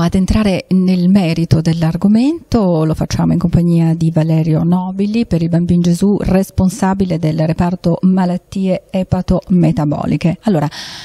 ad entrare nel merito dell'argomento, lo facciamo in compagnia di Valerio Nobili, per il Bambino Gesù, responsabile del reparto malattie epatometaboliche. Allora,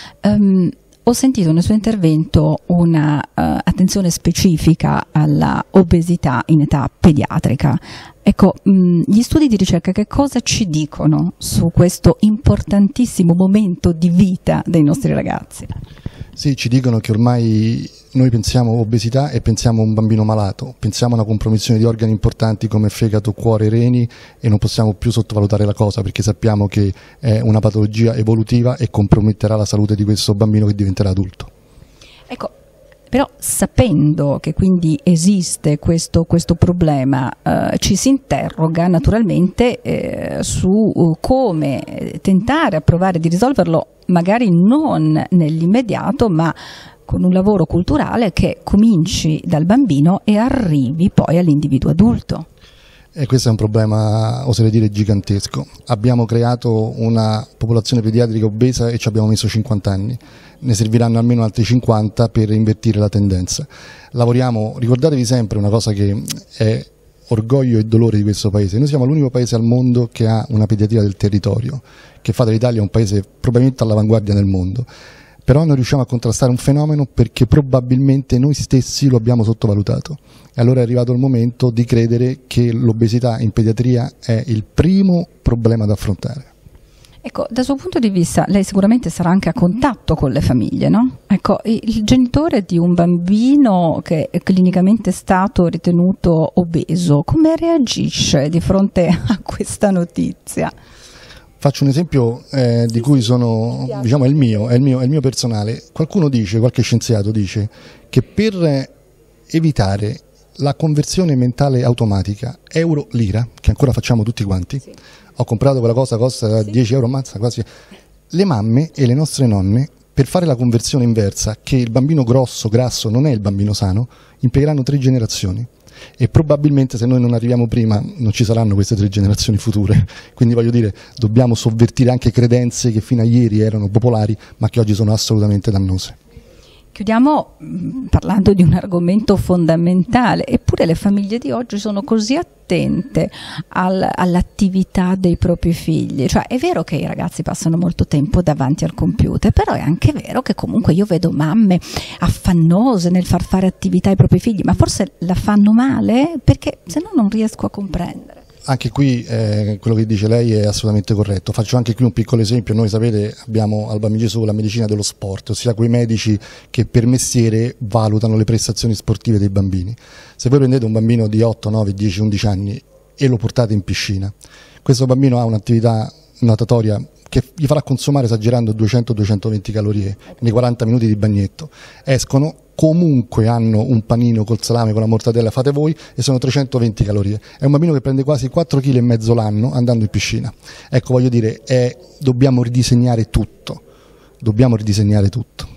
ho sentito nel suo intervento una attenzione specifica alla obesità in età pediatrica. Ecco, gli studi di ricerca che cosa ci dicono su questo importantissimo momento di vita dei nostri ragazzi? Sì, ci dicono che ormai noi pensiamo obesità e pensiamo a un bambino malato, pensiamo a una compromissione di organi importanti come fegato, cuore, reni, e non possiamo più sottovalutare la cosa, perché sappiamo che è una patologia evolutiva e comprometterà la salute di questo bambino che diventerà adulto. Ecco, però sapendo che quindi esiste questo problema, ci si interroga naturalmente su come tentare a provare di risolverlo, magari non nell'immediato, ma con un lavoro culturale che cominci dal bambino e arrivi poi all'individuo adulto. E questo è un problema, oserei dire, gigantesco. Abbiamo creato una popolazione pediatrica obesa e ci abbiamo messo 50 anni. Ne serviranno almeno altri 50 per invertire la tendenza. Lavoriamo, ricordatevi sempre una cosa che è orgoglio e dolore di questo paese: noi siamo l'unico paese al mondo che ha una pediatria del territorio, che fa dell'Italia un paese probabilmente all'avanguardia nel mondo. Però non riusciamo a contrastare un fenomeno perché probabilmente noi stessi lo abbiamo sottovalutato. E allora è arrivato il momento di credere che l'obesità in pediatria è il primo problema da affrontare. Ecco, dal suo punto di vista, lei sicuramente sarà anche a contatto con le famiglie, no? Ecco, il genitore di un bambino che è clinicamente stato ritenuto obeso, come reagisce di fronte a questa notizia? Faccio un esempio di cui sono, diciamo, è il mio personale. Qualcuno dice, qualche scienziato dice, che per evitare la conversione mentale automatica euro-lira, che ancora facciamo tutti quanti, sì. Ho comprato quella cosa, costa 10 euro, ammazza, quasi. Le mamme e le nostre nonne, per fare la conversione inversa, che il bambino grosso, grasso non è il bambino sano, impiegheranno 3 generazioni. E probabilmente se noi non arriviamo prima non ci saranno queste 3 generazioni future. Quindi voglio dire, dobbiamo sovvertire anche credenze che fino a ieri erano popolari ma che oggi sono assolutamente dannose. Chiudiamo parlando di un argomento fondamentale, eppure le famiglie di oggi sono così attente all'attività dei propri figli. Cioè, è vero che i ragazzi passano molto tempo davanti al computer, però è anche vero che comunque io vedo mamme affannose nel far fare attività ai propri figli, ma forse la fanno male, perché se no non riesco a comprendere. Anche qui quello che dice lei è assolutamente corretto. Faccio anche qui un piccolo esempio. Noi, sapete, abbiamo al Bambino Gesù la medicina dello sport, ossia quei medici che per mestiere valutano le prestazioni sportive dei bambini. Se voi prendete un bambino di 8, 9, 10, 11 anni e lo portate in piscina, questo bambino ha un'attività natatoria che gli farà consumare, esagerando, 200-220 calorie nei 40 minuti di bagnetto. Escono, comunque hanno un panino col salame, con la mortadella, fate voi, e sono 320 calorie. È un bambino che prende quasi 4,5 kg l'anno andando in piscina. Ecco, voglio dire, dobbiamo ridisegnare tutto.